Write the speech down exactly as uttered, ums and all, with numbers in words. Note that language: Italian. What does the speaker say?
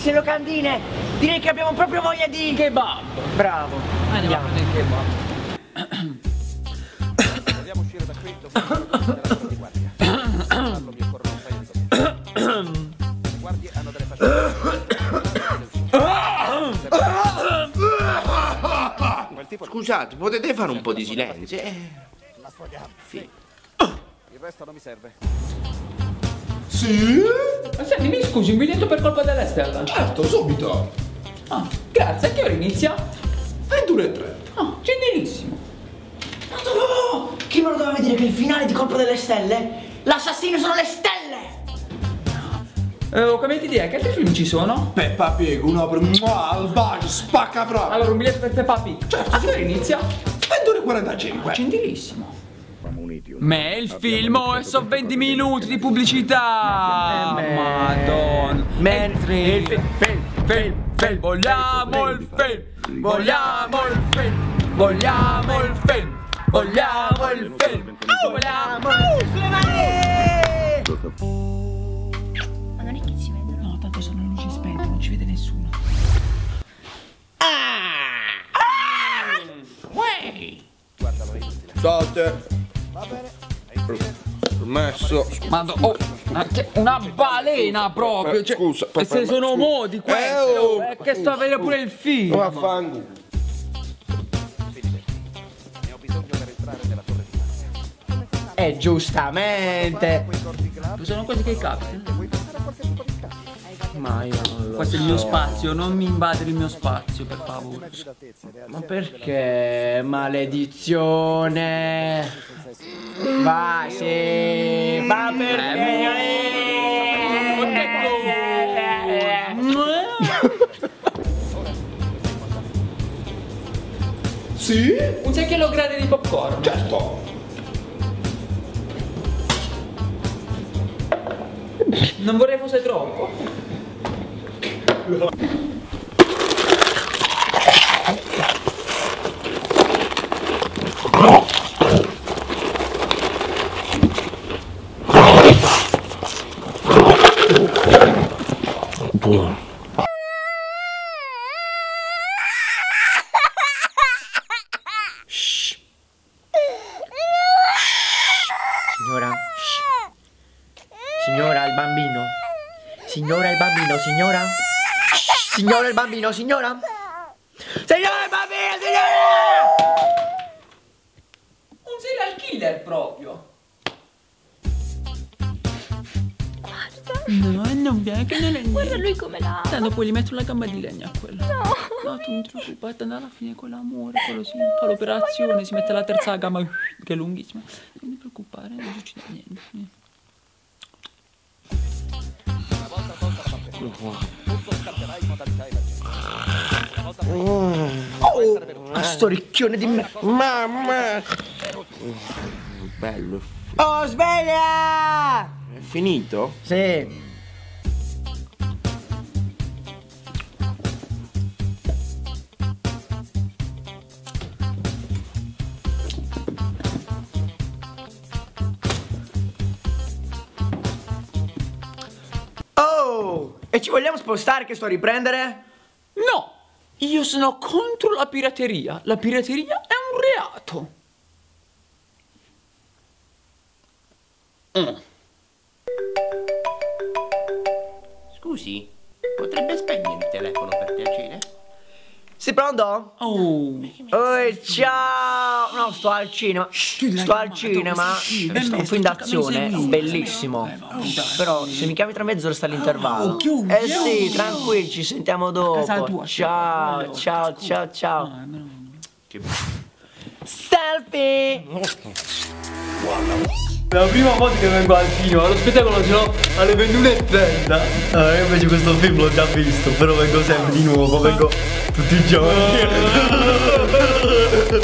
le locandine. Direi che abbiamo proprio voglia di kebab. Bravo. Andiamo a il kebab. Dobbiamo uscire da qui, dobbiamo andare alla di guardia. Parlo, mi occorrono un paio di cose. Le guardie hanno delle fasce. Scusate, potete fare un po' di silenzio? Eh. Sì. Il resto non mi serve. Sì? Ma senti, mi scusi, un biglietto per colpa della stella? Certo, subito. Ah, grazie, a che ora inizia? ventuno e trenta. Ah, gentilissimo. No, chi me lo doveva dire che il finale di Colpo delle Stelle? L'assassino sono le stelle! Eh, ho cambiato idea, che altri film ci sono? Peppa Pig, un'opera al bacio, spacca proprio. Allora, un biglietto per Peppa Pig. Certo, a che ora inizia? ventuno e quarantacinque. Gentilissimo. Ma il film è so venti minuti di pubblicità. Eh, Madonna. Mentre il film, film, film, film. Vogliamo il film. Vogliamo il film. Vogliamo il film. Vogliamo il film. Vogliamo il sulle mani! Ma non è che ci vedono. No, tanto sono luci spente, non ci vede nessuno. Guardalo, è inutile. State. Va bene, è inutile. Permesso. Madonna, oh, ma che- una balena proprio. Eh, Cioè, scusa, e se sono scusa. modi questi. Eh, oh, oh, è che sto a vedere pure il film. Vaffanculo. Filipe, ne ho bisogno per entrare nella torre di Marte. E giustamente. Quei corpi glavi, Sono cose che capitano. vuoi passare a qualche tipo di casa? Ma io non lo Questo è il mio spazio, non mi invadere il mio spazio, per favore. Metri d'altezza ed è al Ma centro perché? Maledizione! Va, sì! Ma Sì? Un secchiello grande di popcorn. Certo. Non vorrei fosse troppo. Buono. Signora? Shh. Signora, il bambino? Signora, il bambino, signora? Shh. Signora, il bambino, signora? Signora, il bambino, signora! Un serial killer proprio. No, non viene che non è Guarda niente. lui come l'ha. Tanto poi gli metto una gamba di legno a quello. No. No, tu non ti preoccupare, tanto alla fine con l'amore, quello si fa l'operazione, si mette la terza gamba che è lunghissima. Non ti preoccupare, non succede niente. Una volta tolta la parte tutto scatterà in modalità emergenza. Una volta poi Oh, sto ricchione di me. Mamma. Bello. Oh, sveglia! È finito? Sì. Oh! E ci vogliamo spostare che sto a riprendere? No, io sono contro la pirateria. La pirateria è un reato. Mm. Scusi, potrebbe spegnere il telefono per piacere? Sei pronto? Oh. Oh, ciao! No, sto al cinema. Sto al cinema. Sto un film d'azione bellissimo. Però se mi chiami tra mezz'ora sta l'intervallo. Eh sì, tranquilli, ci sentiamo dopo. Ciao, ciao, ciao, ciao. Selfie! È la prima volta che vengo al cinema, lo spettacolo ce l'ho alle ventuno e trenta. Allora, io invece questo film l'ho già visto, però vengo sempre di nuovo, vengo tutti i giorni.